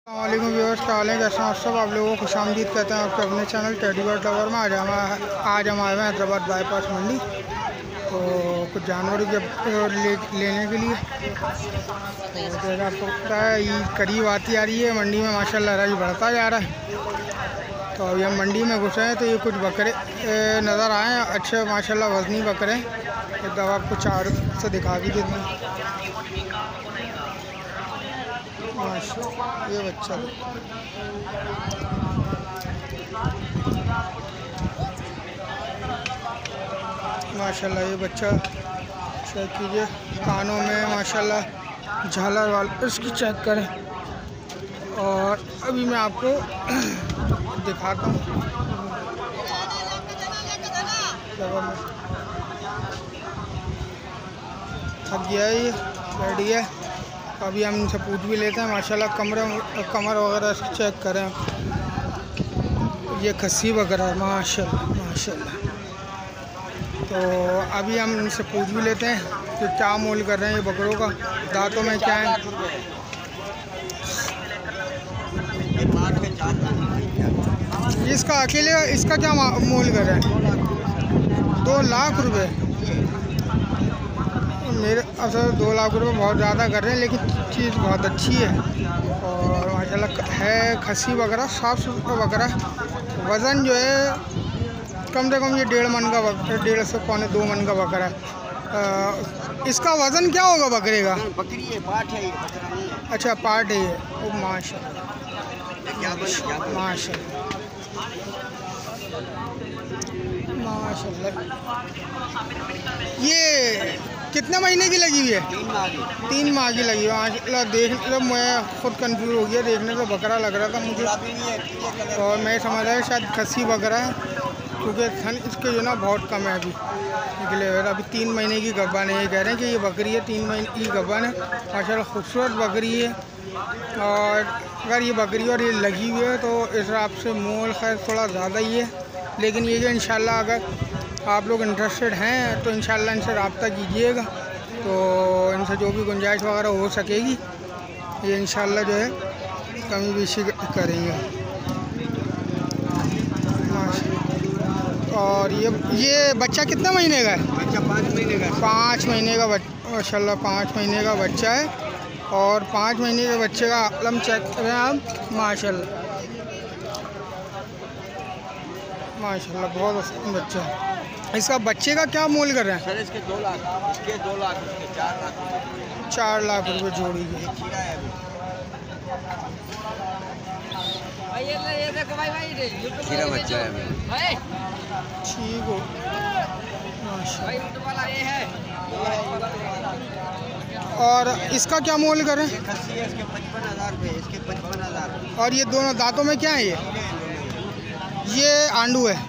अस्सलाम व्यूअर्स, क्या हाल है? कैसे हैं सब? आप लोगों को खुशामदीद कहते हैं आपके अपने चैनल टेडी बर्ड लवर में। आज हम आए हैं हैदराबाद बाईपास मंडी, तो कुछ जानवरों के लेने के लिए। तो जैसा आपको पता है, ईद करीब आती आ रही है, मंडी में माशाल्लाह रश बढ़ता जा रहा है। तो अभी हम मंडी में घुसे हैं तो ये कुछ बकरे नज़र आए हैं, अच्छे माशाल्लाह वज़नी बकरे। एक दफ़ा आपको चार से दिखा भी देते हैं। ये बच्चा माशाल्लाह, ये बच्चा चेक कीजिए, कानों में माशाल्लाह झालर वाल इसकी चेक करें। और अभी मैं आपको दिखाता हूँ। थक गया है, ये बैठ गया। अभी हम इनसे पूछ भी लेते हैं माशाल्लाह। कमर वगैरह चेक करें। ये खस्सी वगैरह है माशाल्लाह माशाल्लाह। तो अभी हम इनसे पूछ भी लेते हैं कि क्या मोल कर रहे हैं ये बकरों का, दांतों में क्या है। इसका अकेले इसका क्या मोल कर रहे हैं? 2 लाख रुपए। मेरे असल 2 लाख रुपए बहुत ज़्यादा कर रहे हैं, लेकिन चीज़ बहुत अच्छी है और माशाल्लाह है। खस्सी वगैरह साफ सुथरा वगैरह। वज़न जो है कम से कम ये 1.5 मन का 1.5 से पौने 2 मन का बकरा है। इसका वज़न क्या होगा बकरे का? बकरी है, पाठ है ये, बकरा नहीं है। अच्छा, पार्ट है ये। ओ माशाल्लाह माशाल्लाह माशाल्लाह। ये कितने महीने की लगी हुई है? 3 माह की लगी हुई है माशाल्लाह। देख मतलब मैं खुद कंफ्यूज हो गया, देखने से बकरा लग रहा था मुझे और मैं समझ रहा शायद खस्सी बकरा है, क्योंकि थन इसके जो ना बहुत कम है अभी निकले हुए। अभी 3 महीने की गब्बान है। ये कह रहे हैं कि ये बकरी है 3 महीने की गब्बान है माशाल्लाह। खूबसूरत बकरी है। और अगर ये बकरी और ये लगी हुई है तो इस हिसाब से मोल खैर थोड़ा ज़्यादा ही है, लेकिन ये जो इंशाल्लाह अगर आप लोग इंटरेस्टेड हैं तो इंशाल्लाह इनसे रब्ता कीजिएगा, तो इनसे जो भी गुंजाइश वगैरह हो सकेगी ये इंशाल्लाह जो है कमी बेशी करेंगे। और ये बच्चा कितने महीने का है? बच्चा 5 महीने का। 5 महीने का माशाल्लाह 5 महीने का बच्चा है। और 5 महीने के बच्चे का आलम चेक करें आप माशाल्लाह माशाल्लाह, बहुत अच्छा बच्चा है। इसका बच्चे का क्या मोल कर रहे हैं? सर इसके 2 लाख, इसके 2 लाख, इसके 4 लाख। 4 लाख रुपए जोड़ी की। खीरा बच्चा है ठीक हो माशाल्लाह। और इसका क्या मोल कर रहे हैं? खस्सी है, इसके 55,000 रुपये, इसके 55,000। और ये दोनों दांतों में क्या है? ये आंडू है,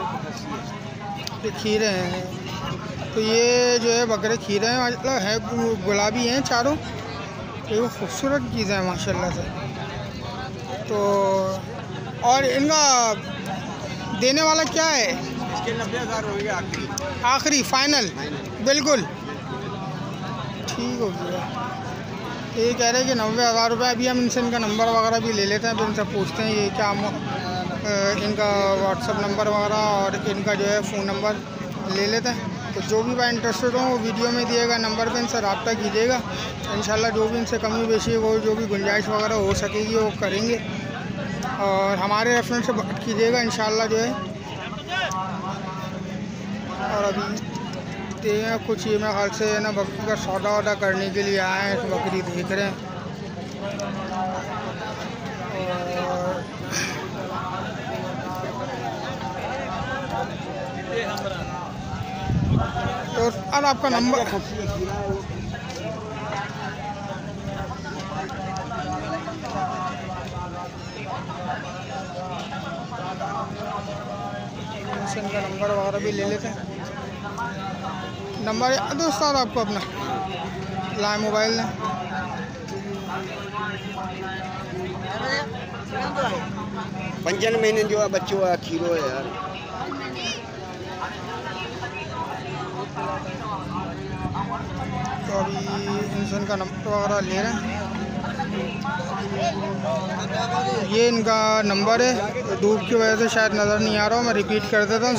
ये खीरे हैं। तो ये जो है बकरे खीरे हैं मतलब है, गुलाबी हैं चारों। ये खूबसूरत चीज़ है माशाल्लाह से। तो और इनका देने वाला क्या है? इसके 90,000 हो गया आखिरी फाइनल बिल्कुल ठीक हो गया। ये कह रहे हैं कि 90,000 रुपये। अभी हम इनसे इनका नंबर वगैरह भी ले लेते हैं, फिर इनसे पूछते हैं ये क्या इनका व्हाट्सअप नंबर वगैरह और इनका जो है फ़ोन नंबर ले लेते हैं। तो जो भी भाई इंटरेस्टेड हो वो वीडियो में दिएगा नंबर पे इनसे रब्ता कीजिएगा। इंशाल्लाह जो भी इनसे कमी बेशी हो, जो भी गुंजाइश वगैरह हो सकेगी वो करेंगे। और हमारे रेफरेंस से बात कीजिएगा इंशाल्लाह जो है। और अभी देखिए कुछ ये मेरे ख्याल से ना बकरी का सौदा वौदा करने के लिए आए हैं, तो बकरी देख रहे हैं। तो और आपका नंबर इनका नंबर वगैरह भी ले लेते हैं। नंबर दोस्त साहब आपको अपना लाए मोबाइल ने 55 महीने जो है बच्चों का खीरो है यार। तो अभी इंसान का नंबर वगैरह ले रहे हैं। ये इनका नंबर है, धूप की वजह से शायद नज़र नहीं आ रहा हो, मैं रिपीट कर देता हूँ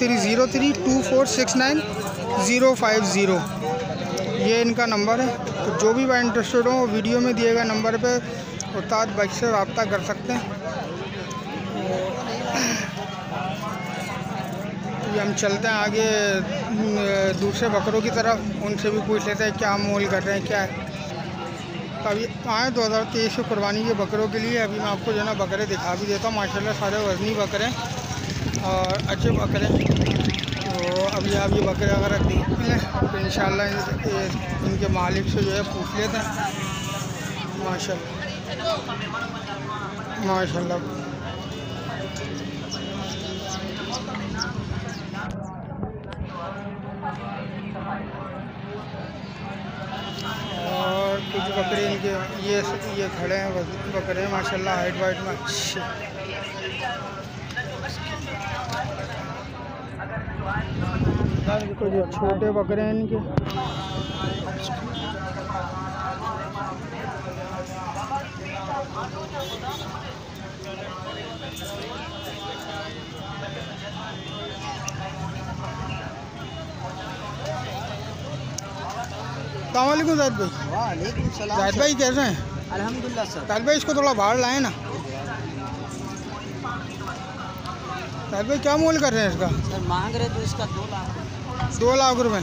03032469 050। ये इनका नंबर है। तो जो भी भाई इंटरेस्टेड हो वीडियो में दिए गए नंबर पे उस्ताद भाई से रब्ता कर सकते हैं। ये हम चलते हैं आगे दूसरे बकरों की तरफ, उनसे भी पूछ लेते हैं क्या मोल कर रहे हैं क्या है। अभी आए 2023 की कुर्बानी के बकरों के लिए। अभी मैं आपको जो है ना बकरे दिखा भी देता हूँ। माशाल्लाह सारे वज़नी बकरे हैं और अच्छे बकरे। तो अभी आप ये बकरे अगर देख लें तो इंशाल्लाह इनके मालिक से जो है पूछ लेते हैं। माशाल्लाह माशाल्लाह। और कुछ बकरे इनके ये खड़े हैं बकरे माशाल्लाह हाइट वाइट में अच्छे। कुछ छोटे बकरे हैं इनके। अस्सलामुअलैकुम जाहिद भाई। वालेकुम सलाम। जाहिद भाई कैसे हैं? अल्हम्दुलिल्लाह सर। जाहिद भाई इसको थोड़ा बाहर लाए ना। जाहिद भाई क्या मोल कर रहे हैं इसका? सर मांग रहे तो इसका 2 लाख। 2 लाख रुपए।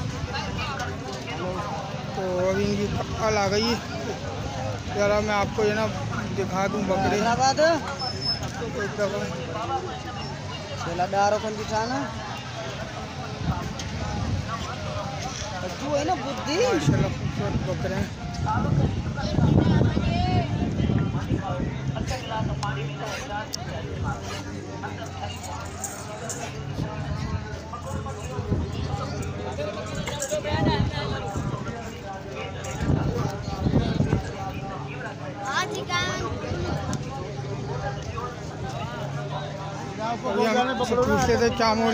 तो अभी इनकी कल आ गई। ज़रा मैं आपको ये ना दिखा दूँ बकरे एक दफ़ा। है ना बुद्धि। माशाल्लाह खूबसूरत बकरे हैं। अभी हम पूछते थे क्या मोल।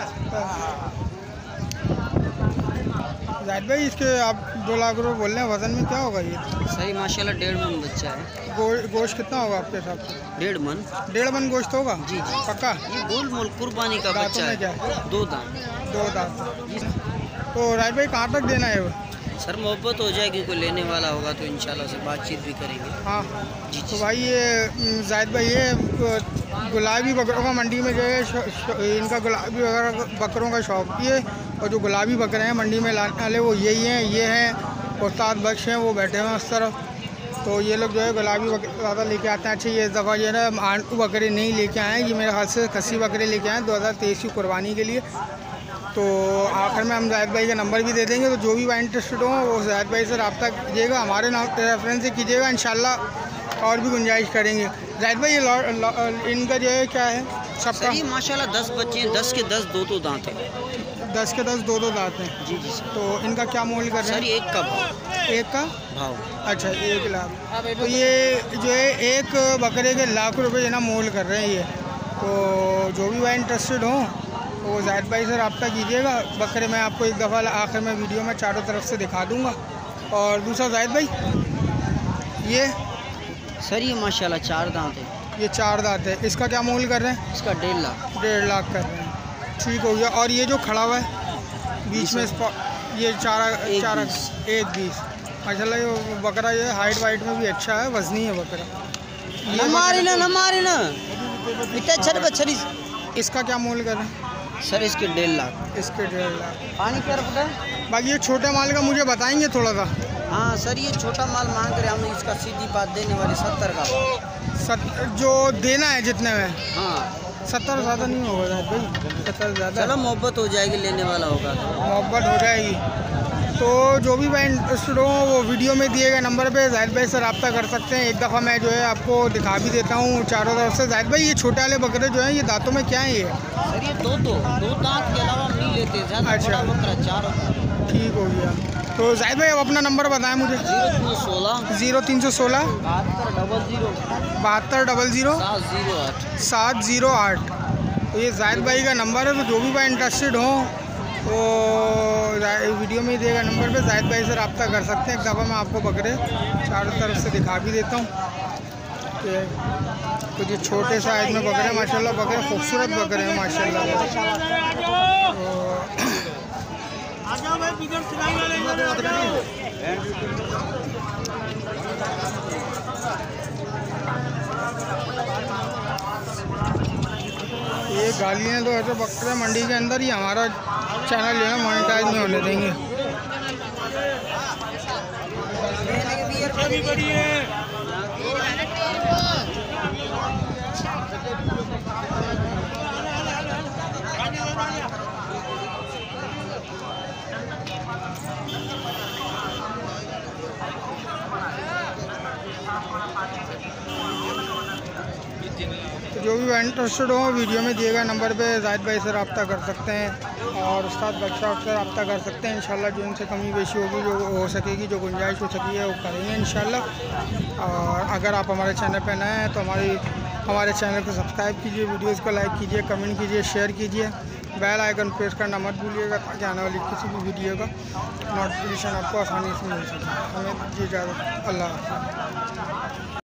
जाहिद भाई इसके आप 2 लाख रुपये बोल रहे हैं, वज़न में क्या होगा ये? सही माशाल्लाह 1.5 मन बच्चा है। गोश्त कितना होगा आपके हिसाब से? 1.5 मन। 1.5 मन गोश्त होगा? जी जी पक्का? ये गोल मोल कुर्बानी का दांतों बच्चा में है। क्या है? 2 दांत। 2 दांत। तो राइट भाई कहाँ तक देना है वो? सर मोहब्बत हो जाएगी, कोई लेने वाला होगा तो इंशाल्लाह से बातचीत भी करेंगे। हाँ जी तो भाई ये जाहिद भाई ये गुलाबी बकरों का मंडी में जो है इनका गुलाबी वगैरह बकरों का शौक भी है। और जो गुलाबी बकरे हैं मंडी में लाने वाले वो यही हैं। ये हैं उस्ताद बख्श हैं, वो बैठे हुए उस तरफ। तो ये लोग जो है गुलाबी बकरे ज़्यादा लेके आते हैं। अच्छा ये इस दफ़ा जो है ना आंटू बकरे नहीं लेके आए हैं, ये मेरे ख्याल से खस्सी बकरे लेके आए 2023 की कुर्बानी के लिए। तो आखिर में हम जाहिद भाई का नंबर भी दे देंगे। तो जो भी भाई इंटरेस्टेड हो वो जाहिद भाई से रब्ता कीजिएगा, हमारे नाम रेफरेंस से कीजिएगा, इंशाल्लाह और भी गुंजाइश करेंगे। जाहिद भाई ये इनका जो है क्या है सबका? सही माशाल्लाह 10 बच्चे हैं, 10 के 10 2 दांत हैं। 10 के 10 2 दांत हैं। जी जी सर। तो इनका क्या मोल कर रहे सर हैं? एक का भाव। एक का भाव। अच्छा 1 लाख। तो ये जो है एक बकरे के लाख रुपए जो ना मोल कर रहे हैं ये। तो जो भी भाई इंटरेस्टेड हो तो जाहिद भाई से रब्ता कीजिएगा। बकरे मैं आपको एक दफ़ा आखिर में वीडियो में चारों तरफ से दिखा दूँगा। और दूसरा जाहिद भाई ये सर ये माशाल्लाह 4 दांत है। ये 4 दांत है। इसका क्या मोल कर रहे हैं? इसका 1.5 लाख। 1.5 लाख कर रहे हैं। ठीक हो गया। और ये जो खड़ा हुआ है बीच में ये 1.20 माशाल्लाह। ये बकरा ये हाइट वाइट में भी अच्छा है, वज़नी है बकरा। इसका क्या मोल कर रहे हैं? सर इसके 1.5 लाख। इसके 1.5 लाख। पानी क्या रखा? बाकी ये छोटे माल का मुझे बताएंगे थोड़ा सा। हाँ सर ये छोटा माल मांग रहे हम इसका सीधी बात देने वाले 70 का। जो देना है जितने में? हाँ 70 ज़्यादा नहीं होगा भाई, 70 ज़्यादा। चलो मोहब्बत हो जाएगी, लेने वाला होगा तो। मोहब्बत हो जाएगी। तो जो भी भाई इंटरेस्टेड हो वो वीडियो में दिए गए नंबर पे जाहिद भाई से रब्ता कर सकते हैं। एक दफ़ा मैं जो है आपको दिखा भी देता हूँ चारों तरफ से। जाहिद भाई ये छोटे वाले बकरे जो हैं ये दांतों में क्या है ये? सर ये 2 दांत के अलावा नहीं लेते। अच्छा बकरा 4। ठीक हो गया। तो जाहिद भाई अब अपना नंबर बताएं मुझे। 0316 7200 708। तो ये जाहिद भाई का नंबर है। तो जो भी भाई इंटरेस्टेड हो तो वीडियो में ही देगा नंबर पे, जाहिद भाई से रब्ता कर सकते हैं। एक दफ़ा मैं आपको बकरे चारों तरफ से दिखा भी देता हूँ कि कुछ ये छोटे साइज में बकरे माशाल्लाह, बकरे खूबसूरत बकरे हैं माशाल्लाह। ये गालियाँ तो ऐसे बकरे मंडी के अंदर ही हमारा चैनल जो है मोनेटाइज नहीं होने देंगे। तो जो भी इंटरेस्टेड हो वीडियो में दिए गए नंबर पे जाहिद भाई से रब्ता कर सकते हैं और उस्ताद बख्शा से रब्ता कर सकते हैं। इंशाल्लाह जो उनसे कमी बेशी होगी, जो हो सकेगी, जो गुंजाइश हो सकी है वो करेंगे इंशाल्लाह। और अगर आप हमारे चैनल पे नए हैं तो हमारे चैनल को सब्सक्राइब कीजिए, वीडियोज़ को लाइक कीजिए, कमेंट कीजिए, शेयर कीजिए, बेल आइकन प्रेस करना मत भूलिएगा ताकि आने वाली किसी भी वीडियो का नोटिफिकेशन आपको आसानी से मिल सके। हमें दीजिए इजाज़त। अल्लाह हाफ़िज़।